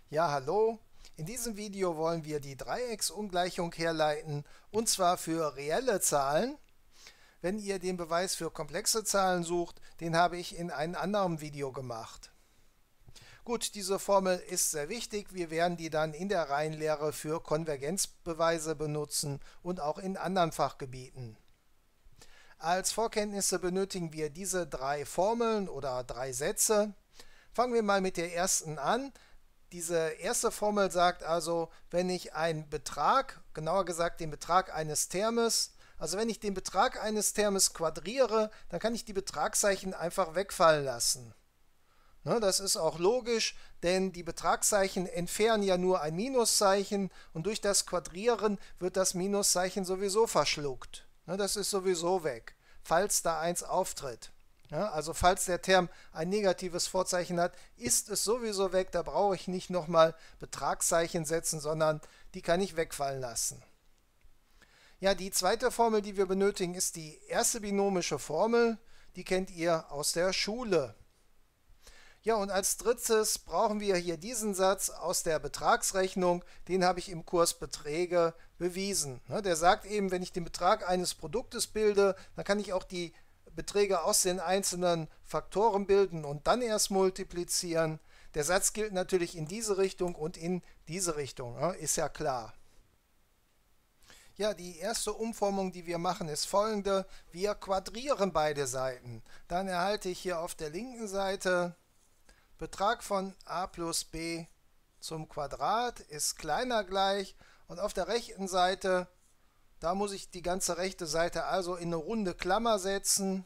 Ja, hallo. In diesem Video wollen wir die Dreiecksungleichung herleiten, und zwar für reelle Zahlen. Wenn ihr den Beweis für komplexe Zahlen sucht, den habe ich in einem anderen Video gemacht. Gut, diese Formel ist sehr wichtig. Wir werden die dann in der Reihenlehre für Konvergenzbeweise benutzen und auch in anderen Fachgebieten. Als Vorkenntnisse benötigen wir diese drei Formeln oder drei Sätze. Fangen wir mal mit der ersten an. Diese erste Formel sagt also, wenn ich einen Betrag, genauer gesagt den Betrag eines Termes, also wenn ich den Betrag eines Termes quadriere, dann kann ich die Betragszeichen einfach wegfallen lassen. Das ist auch logisch, denn die Betragszeichen entfernen ja nur ein Minuszeichen und durch das Quadrieren wird das Minuszeichen sowieso verschluckt. Das ist sowieso weg, falls da eins auftritt. Also falls der Term ein negatives Vorzeichen hat, ist es sowieso weg. Da brauche ich nicht nochmal Betragszeichen setzen, sondern die kann ich wegfallen lassen. Ja, die zweite Formel, die wir benötigen, ist die erste binomische Formel. Die kennt ihr aus der Schule. Ja, und als drittes brauchen wir hier diesen Satz aus der Betragsrechnung. Den habe ich im Kurs Beträge bewiesen. Der sagt eben, wenn ich den Betrag eines Produktes bilde, dann kann ich auch die Beträge aus den einzelnen Faktoren bilden und dann erst multiplizieren. Der Satz gilt natürlich in diese Richtung und in diese Richtung, ist ja klar. Ja, die erste Umformung, die wir machen, ist folgende. Wir quadrieren beide Seiten. Dann erhalte ich hier auf der linken Seite Betrag von a plus b zum Quadrat ist kleiner gleich und auf der rechten Seite, da muss ich die ganze rechte Seite also in eine runde Klammer setzen.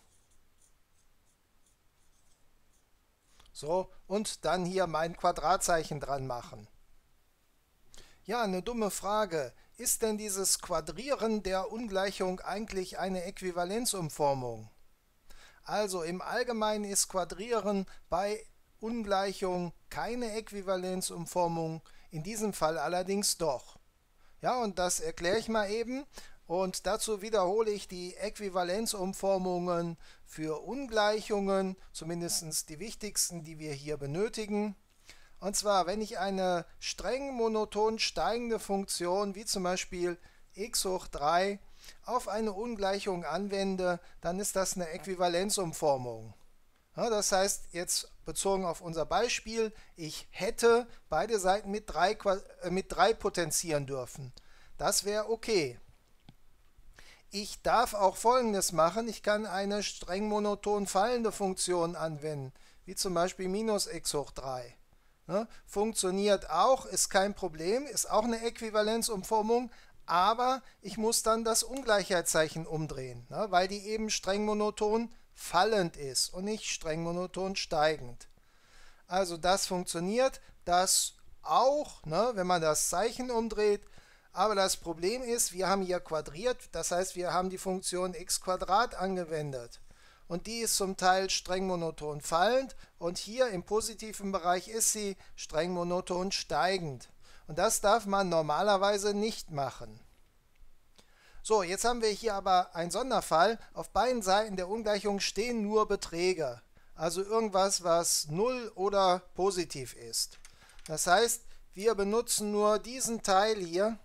So, und dann hier mein Quadratzeichen dran machen. Ja, eine dumme Frage. Ist denn dieses Quadrieren der Ungleichung eigentlich eine Äquivalenzumformung? Also im Allgemeinen ist Quadrieren bei Ungleichung keine Äquivalenzumformung, in diesem Fall allerdings doch. Ja, und das erkläre ich mal eben. Und dazu wiederhole ich die Äquivalenzumformungen für Ungleichungen, zumindest die wichtigsten, die wir hier benötigen. Und zwar, wenn ich eine streng monoton steigende Funktion, wie zum Beispiel x hoch 3, auf eine Ungleichung anwende, dann ist das eine Äquivalenzumformung. Ja, das heißt, jetzt bezogen auf unser Beispiel, ich hätte beide Seiten mit 3 potenzieren dürfen. Das wäre okay. Ich darf auch Folgendes machen. Ich kann eine streng monoton fallende Funktion anwenden, wie zum Beispiel minus x hoch 3. Funktioniert auch, ist kein Problem, ist auch eine Äquivalenzumformung, aber ich muss dann das Ungleichheitszeichen umdrehen, weil die eben streng monoton fallend ist und nicht streng monoton steigend. Also das funktioniert, das auch, wenn man das Zeichen umdreht. Aber das Problem ist, wir haben hier quadriert, das heißt, wir haben die Funktion x² angewendet. Und die ist zum Teil streng monoton fallend und hier im positiven Bereich ist sie streng monoton steigend. Und das darf man normalerweise nicht machen. So, jetzt haben wir hier aber einen Sonderfall. Auf beiden Seiten der Ungleichung stehen nur Beträge. Also irgendwas, was 0 oder positiv ist. Das heißt, wir benutzen nur diesen Teil hier.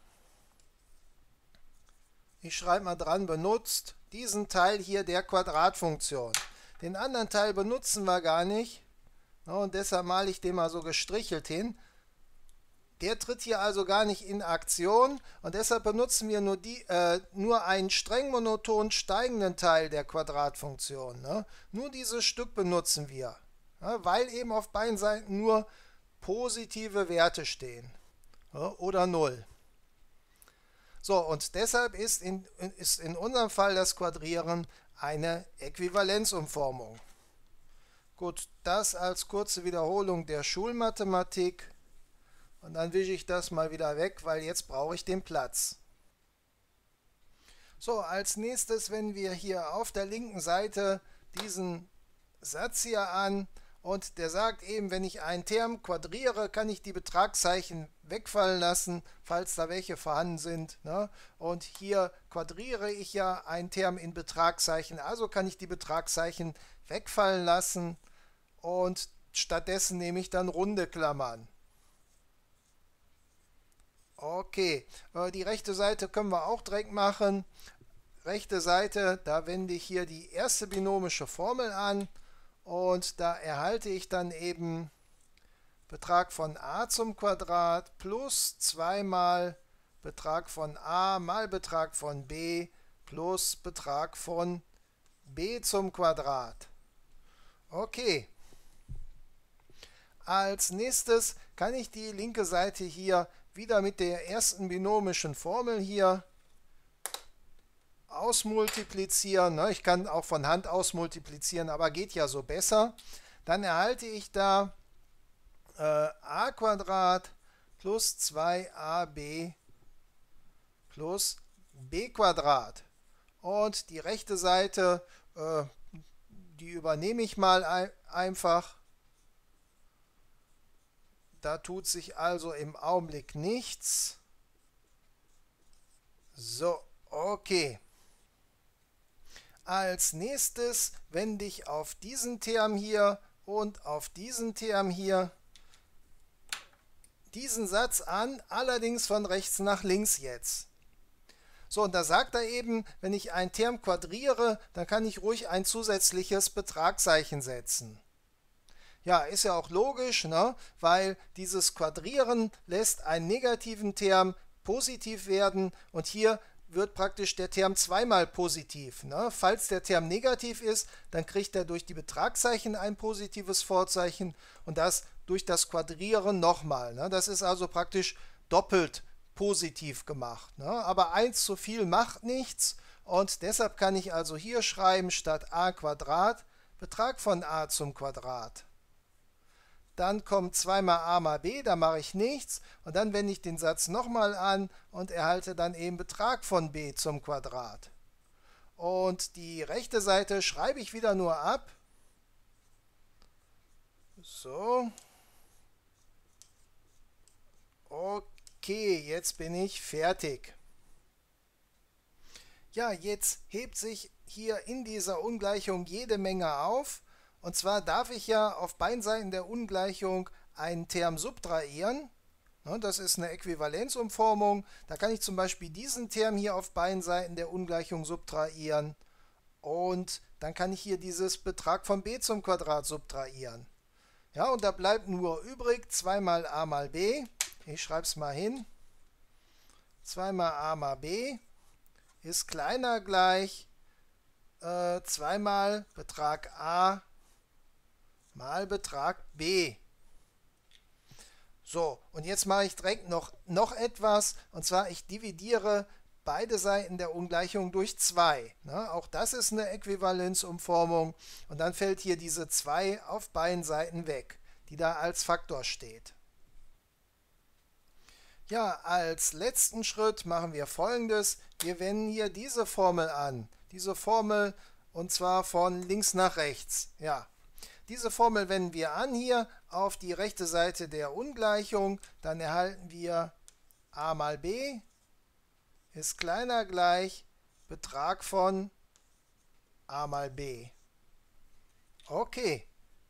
Ich schreibe mal dran, benutzt diesen Teil hier der Quadratfunktion. Den anderen Teil benutzen wir gar nicht. Und deshalb male ich den mal so gestrichelt hin. Der tritt hier also gar nicht in Aktion und deshalb benutzen wir nur einen streng monoton steigenden Teil der Quadratfunktion. Nur dieses Stück benutzen wir, weil eben auf beiden Seiten nur positive Werte stehen oder 0. So, und deshalb ist in unserem Fall das Quadrieren eine Äquivalenzumformung. Gut, das als kurze Wiederholung der Schulmathematik. Und dann wische ich das mal wieder weg, weil jetzt brauche ich den Platz. So, als nächstes wenden wir hier auf der linken Seite diesen Satz hier an. Und der sagt eben, wenn ich einen Term quadriere, kann ich die Betragszeichen wegfallen lassen, falls da welche vorhanden sind. Und hier quadriere ich ja einen Term in Betragszeichen, also kann ich die Betragszeichen wegfallen lassen und stattdessen nehme ich dann runde Klammern. Okay, die rechte Seite können wir auch direkt machen. Rechte Seite, da wende ich hier die erste binomische Formel an und da erhalte ich dann eben Betrag von a zum Quadrat plus 2 mal Betrag von a mal Betrag von b plus Betrag von b zum Quadrat. Okay. Als nächstes kann ich die linke Seite hier wieder mit der ersten binomischen Formel hier ausmultiplizieren. Ich kann auch von Hand ausmultiplizieren, aber geht ja so besser. Dann erhalte ich da a Quadrat plus 2ab plus b Quadrat. Und die rechte Seite, die übernehme ich mal einfach. Da tut sich also im Augenblick nichts. So, okay. Als nächstes wende ich auf diesen Term hier und auf diesen Term hier diesen Satz an, allerdings von rechts nach links jetzt. So, und da sagt er eben, wenn ich einen Term quadriere, dann kann ich ruhig ein zusätzliches Betragszeichen setzen. Ja, ist ja auch logisch, ne? Weil dieses Quadrieren lässt einen negativen Term positiv werden und hier wird praktisch der Term zweimal positiv. Ne? Falls der Term negativ ist, dann kriegt er durch die Betragszeichen ein positives Vorzeichen und das durch das Quadrieren nochmal. Ne? Das ist also praktisch doppelt positiv gemacht. Ne? Aber 1 zu viel macht nichts und deshalb kann ich also hier schreiben statt a Quadrat Betrag von a zum Quadrat. Dann kommt 2 mal a mal b, da mache ich nichts. Und dann wende ich den Satz nochmal an und erhalte dann eben Betrag von b zum Quadrat. Und die rechte Seite schreibe ich wieder nur ab. So. Okay, jetzt bin ich fertig. Ja, jetzt hebt sich hier in dieser Ungleichung jede Menge auf. Und zwar darf ich ja auf beiden Seiten der Ungleichung einen Term subtrahieren. Das ist eine Äquivalenzumformung. Da kann ich zum Beispiel diesen Term hier auf beiden Seiten der Ungleichung subtrahieren. Und dann kann ich hier dieses Betrag von b zum Quadrat subtrahieren. Ja, und da bleibt nur übrig 2 mal a mal b. Ich schreibe es mal hin. 2 mal a mal b ist kleiner gleich 2 mal Betrag a mal Betrag b. So, und jetzt mache ich direkt noch etwas, und zwar ich dividiere beide Seiten der Ungleichung durch 2. Ne? Auch das ist eine Äquivalenzumformung und dann fällt hier diese 2 auf beiden Seiten weg, die da als Faktor steht. Ja, als letzten Schritt machen wir Folgendes. Wir wenden hier diese Formel an. Diese Formel, und zwar von links nach rechts. Ja. Diese Formel wenden wir an hier auf die rechte Seite der Ungleichung. Dann erhalten wir a mal b ist kleiner gleich Betrag von a mal b. Okay.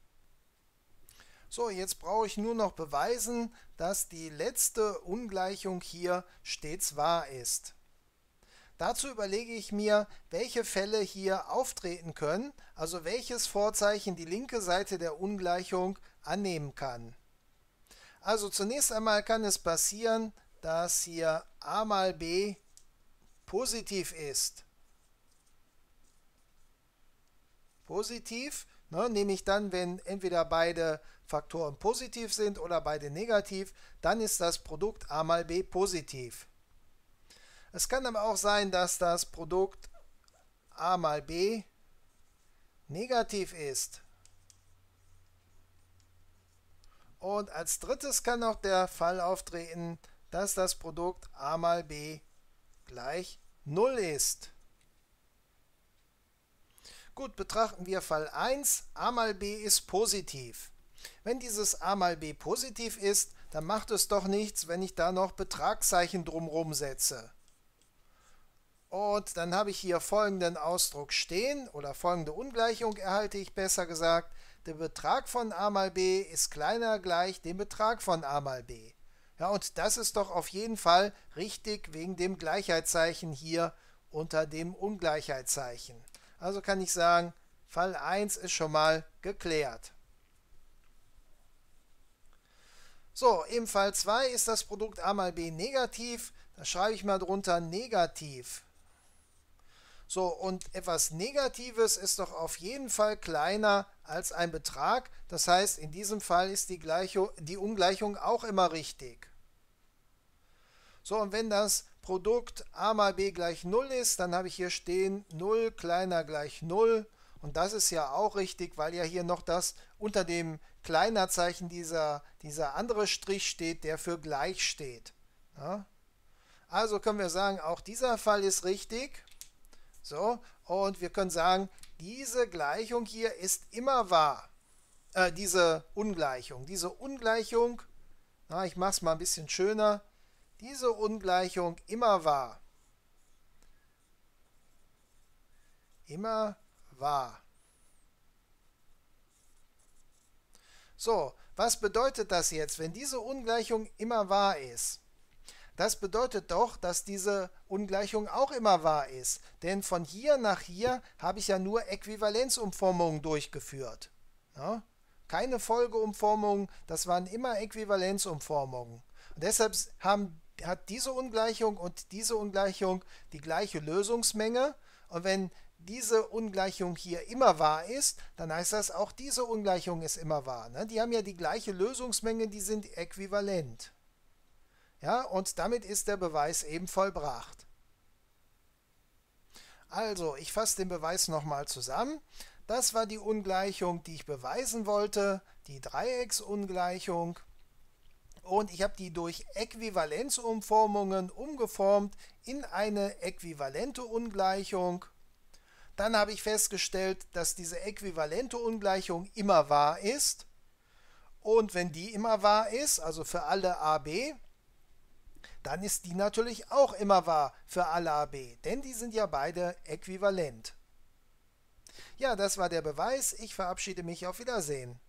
So, jetzt brauche ich nur noch beweisen, dass die letzte Ungleichung hier stets wahr ist. Dazu überlege ich mir, welche Fälle hier auftreten können, also welches Vorzeichen die linke Seite der Ungleichung annehmen kann. Also zunächst einmal kann es passieren, dass hier a mal b positiv ist. Positiv, nehme ich dann, wenn entweder beide Faktoren positiv sind oder beide negativ, dann ist das Produkt a mal b positiv. Es kann aber auch sein, dass das Produkt a mal b negativ ist. Und als drittes kann auch der Fall auftreten, dass das Produkt a mal b gleich 0 ist. Gut, betrachten wir Fall 1. a mal b ist positiv. Wenn dieses a mal b positiv ist, dann macht es doch nichts, wenn ich da noch Betragszeichen drumherum setze. Und dann habe ich hier folgenden Ausdruck stehen, oder folgende Ungleichung erhalte ich besser gesagt. Der Betrag von a mal b ist kleiner gleich dem Betrag von a mal b. Ja, und das ist doch auf jeden Fall richtig wegen dem Gleichheitszeichen hier unter dem Ungleichheitszeichen. Also kann ich sagen, Fall 1 ist schon mal geklärt. So, im Fall 2 ist das Produkt a mal b negativ. Da schreibe ich mal drunter negativ. So, und etwas Negatives ist doch auf jeden Fall kleiner als ein Betrag. Das heißt, in diesem Fall ist die Ungleichung auch immer richtig. So, und wenn das Produkt a mal b gleich 0 ist, dann habe ich hier stehen 0 kleiner gleich 0. Und das ist ja auch richtig, weil ja hier noch das unter dem Kleinerzeichen dieser andere Strich steht, der für gleich steht. Ja? Also können wir sagen, auch dieser Fall ist richtig. So, und wir können sagen, diese Gleichung hier ist immer wahr. Diese Ungleichung, ich mache es mal ein bisschen schöner, diese Ungleichung immer wahr. Immer wahr. So, was bedeutet das jetzt, wenn diese Ungleichung immer wahr ist? Das bedeutet doch, dass diese Ungleichung auch immer wahr ist. Denn von hier nach hier habe ich ja nur Äquivalenzumformungen durchgeführt. Ja? Keine Folgeumformungen, das waren immer Äquivalenzumformungen. Und deshalb hat diese Ungleichung und diese Ungleichung die gleiche Lösungsmenge. Und wenn diese Ungleichung hier immer wahr ist, dann heißt das, auch diese Ungleichung ist immer wahr. Ne? Die haben ja die gleiche Lösungsmenge, die sind äquivalent. Ja, und damit ist der Beweis eben vollbracht. Also, ich fasse den Beweis nochmal zusammen. Das war die Ungleichung, die ich beweisen wollte, die Dreiecksungleichung. Und ich habe die durch Äquivalenzumformungen umgeformt in eine äquivalente Ungleichung. Dann habe ich festgestellt, dass diese äquivalente Ungleichung immer wahr ist. Und wenn die immer wahr ist, also für alle AB, dann ist die natürlich auch immer wahr für alle AB, denn die sind ja beide äquivalent. Ja, das war der Beweis. Ich verabschiede mich. Auf Wiedersehen.